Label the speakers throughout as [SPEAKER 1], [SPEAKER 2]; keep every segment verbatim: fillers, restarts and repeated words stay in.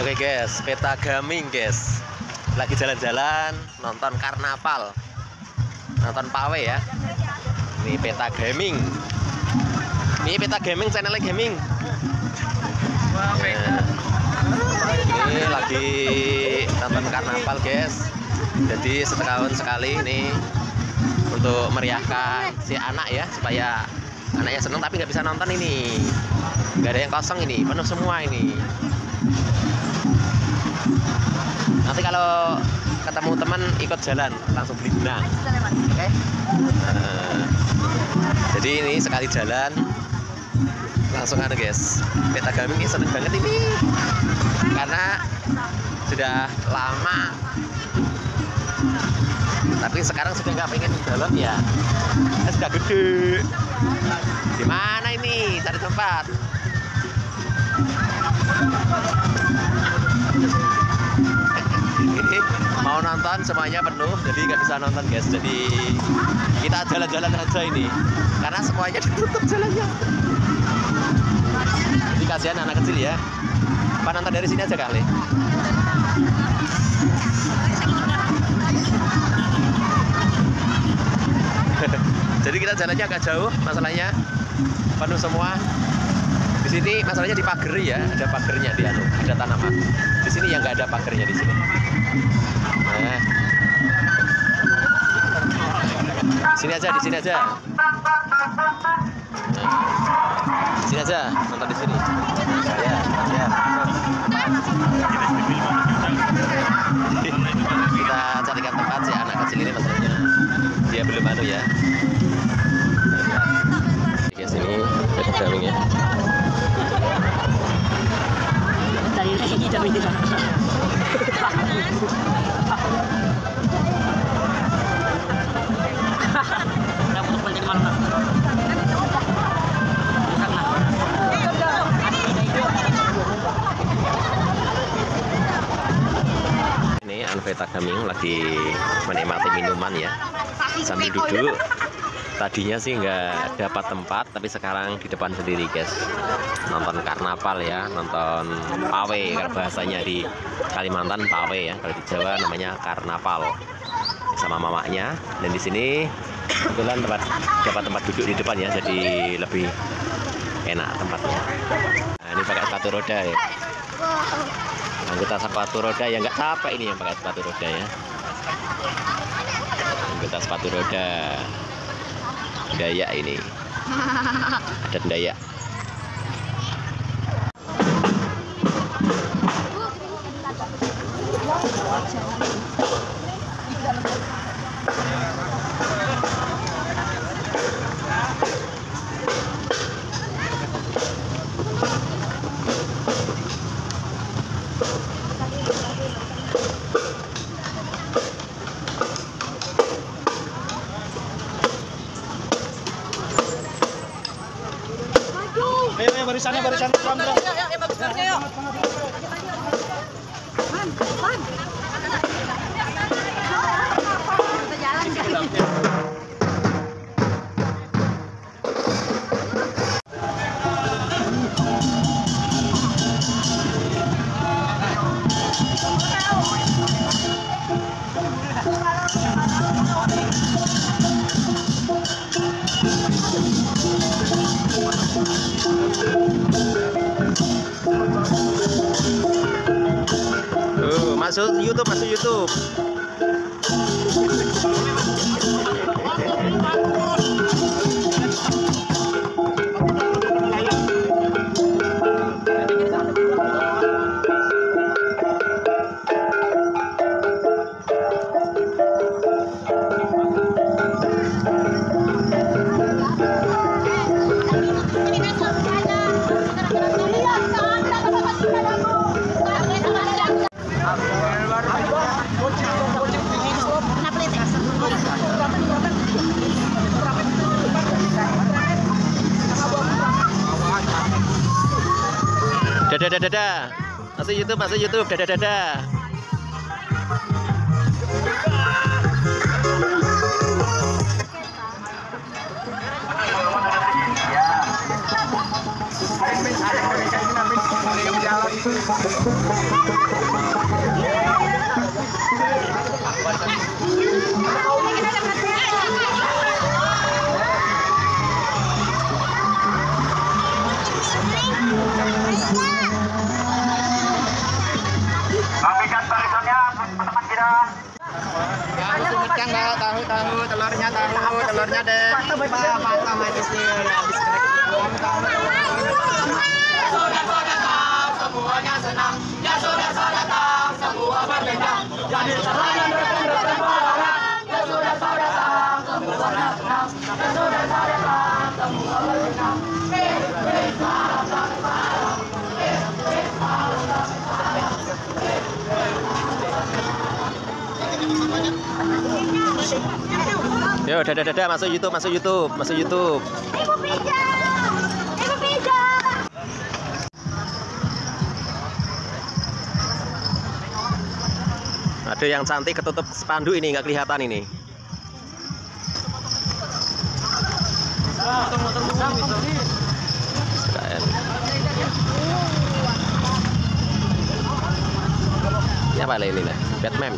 [SPEAKER 1] Oke guys, Peta Gaming guys, lagi jalan-jalan nonton karnaval, nonton pawe ya. Ini Peta Gaming, ini Peta Gaming, channelnya gaming. Nah, ini lagi nonton karnaval guys. Jadi setahun sekali ini untuk meriahkan si anak ya, supaya anaknya seneng tapi nggak bisa nonton ini, nggak ada yang kosong ini, penuh semua ini. Nanti kalau ketemu teman ikut jalan langsung beli benang, oke? Okay? Nah, jadi ini sekali jalan langsung ada guys. Peta Gaming ini seneng banget ini karena sudah lama, tapi sekarang sudah nggak pengen jalan ya, sudah gede. Gimana ini cari tempat? Ini mau nonton semuanya penuh, jadi nggak bisa nonton guys. Jadi kita jalan-jalan aja ini karena semuanya ditutup jalannya. Jadi kasihan anak kecil ya. Apa nonton dari sini aja kali? Jadi kita jalannya agak jauh, masalahnya penuh semua. Di sini masalahnya di pageri ya, ada pagernya di anu, ada tanaman. Di sini yang nggak ada pagernya di sini. Nah, di sini aja, di sini aja. Nah, di sini aja, nonton di sini. Ya, ya. Kita carikan tempat sih anak kecil ini masalahnya. Dia belum anu ya. Di sini Peta Gaming ya. Ini Peta Gaming lagi menikmati minuman ya sambil duduk. Tadinya sih nggak dapat tempat, tapi sekarang di depan sendiri guys, nonton karnaval ya, nonton pawe kalau bahasanya di Kalimantan pawe ya, kalau di Jawa namanya karnaval, sama mamanya. Dan di sini kebetulan tempat dapat tempat duduk di depan ya, jadi lebih enak tempatnya. Nah, ini pakai sepatu roda ya, anggota sepatu roda yang nggak capek ini yang pakai sepatu roda ya, anggota sepatu roda Dayak ini, adat Dayak.
[SPEAKER 2] Ayo, barisannya, barisan. Yuk, yuk, yuk, bagusnya yuk. Man, man. Kita jalan sih.
[SPEAKER 1] Tuh, masuk YouTube, masuk YouTube. Dadah dadah dadah. Masuk YouTube, masuk YouTube. Dadah dadah.
[SPEAKER 2] Ya.
[SPEAKER 3] Rapikan barisannya teman-teman kita.
[SPEAKER 2] Sumedang nggak tahu tahu telurnya tahu telurnya deh. Mantap mantap habis nih habis semuanya senang ya sudah sudah datang semua berbeda jadi terlalu berkebaran ya sudah sudah datang semuanya senang ya sudah sudah datang semua berbeda.
[SPEAKER 1] Yo, dadah dadah masuk YouTube, masuk YouTube, masuk YouTube.
[SPEAKER 4] Ibu pijak, ibu pijak.
[SPEAKER 1] Ada yang cantik ketutup spanduk ini nggak kelihatan ini. Keren. Ini apa ini lah? Batman.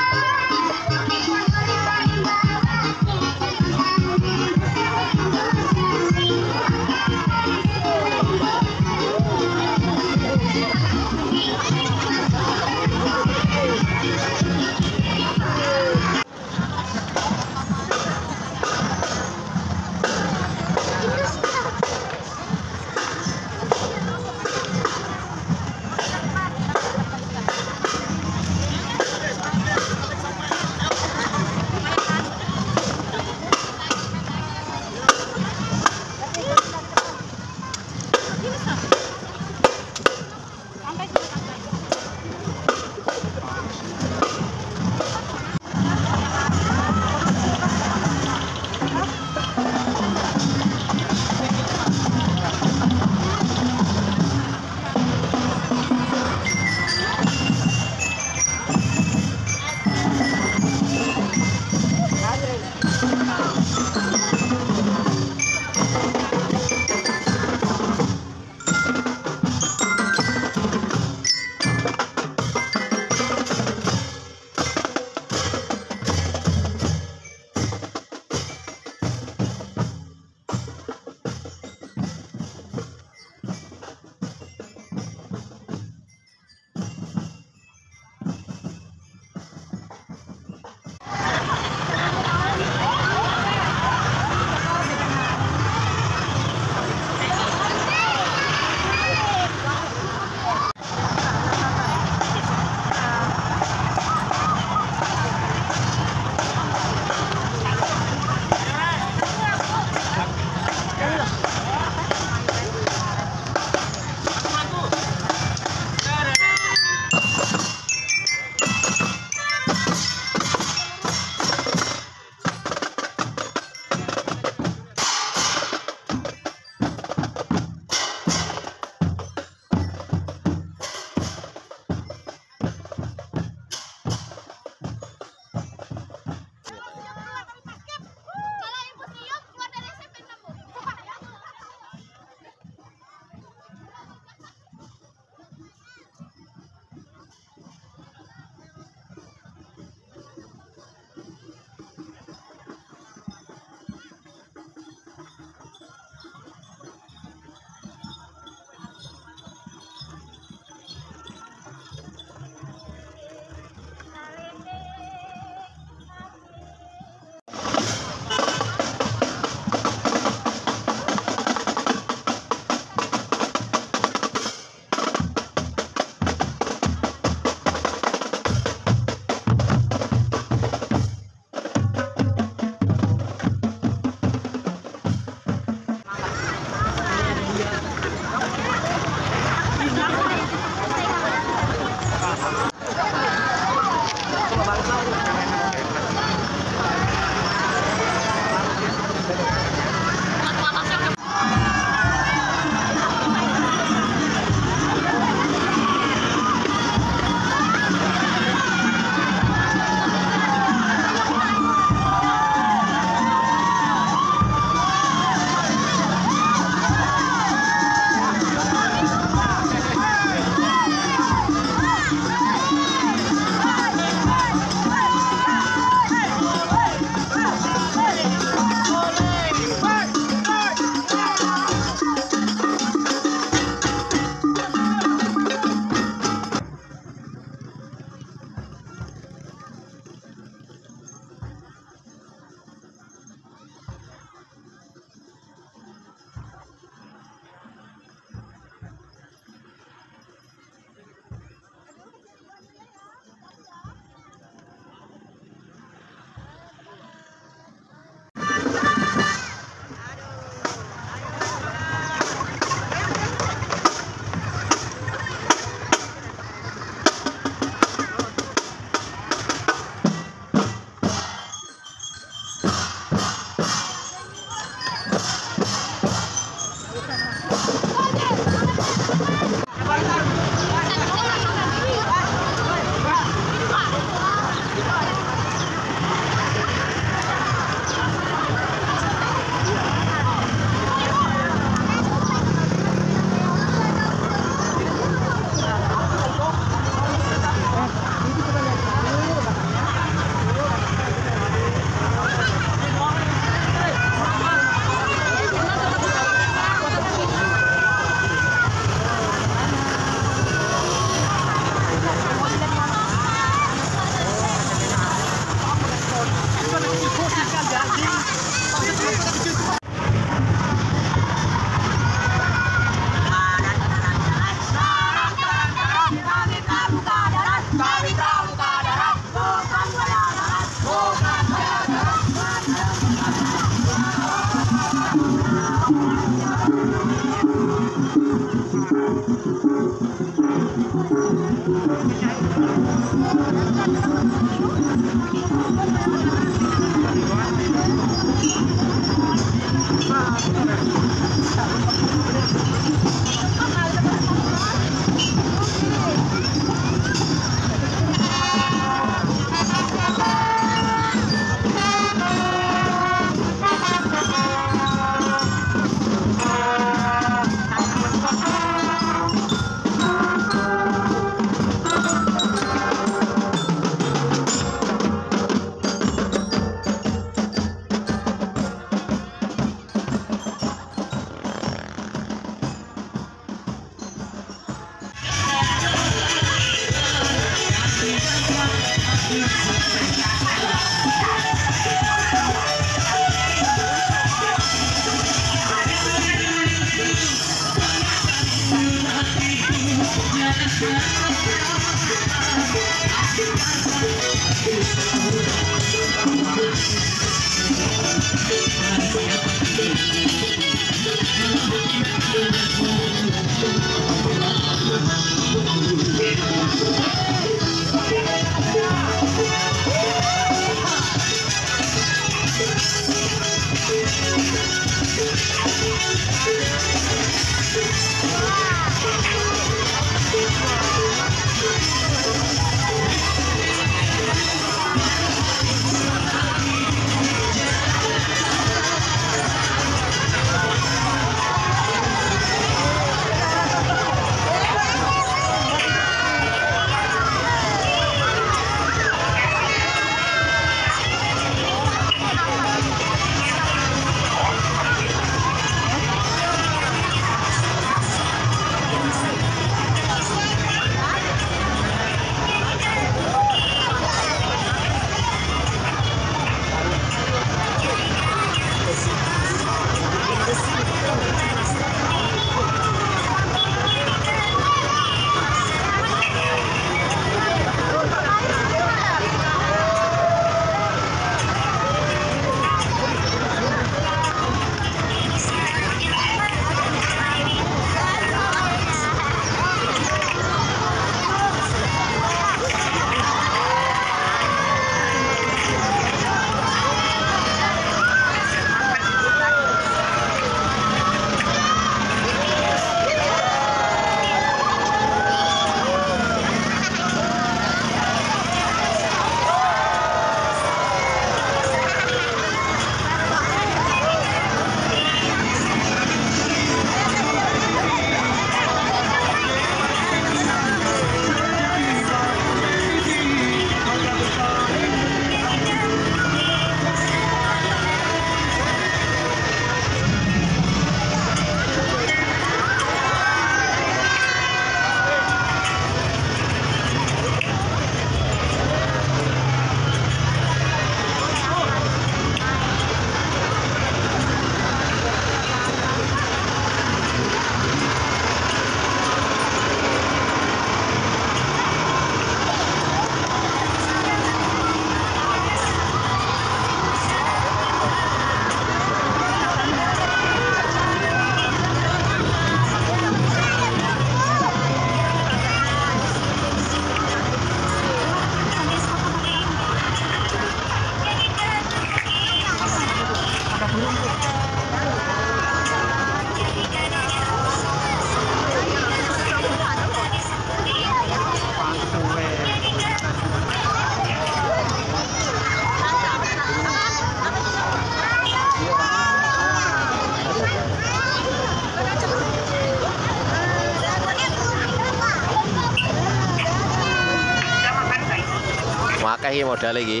[SPEAKER 1] Akeh modal iki.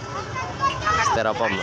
[SPEAKER 1] Styrofoam.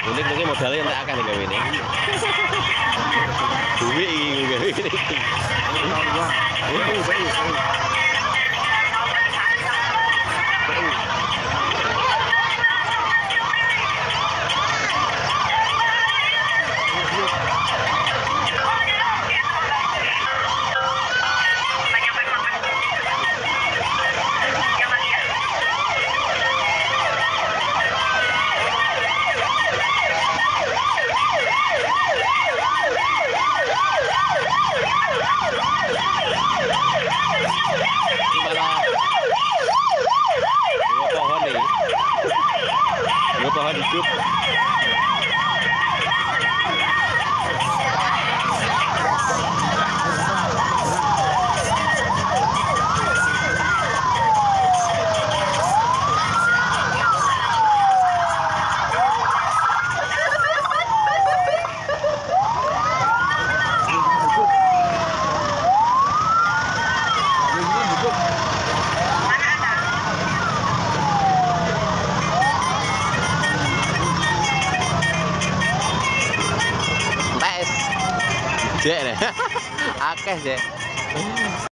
[SPEAKER 1] Unik mungkin modalnya entek akeh gawe ini. Duit iki gawe ini. Pohon hidup. Dek, akeh dek.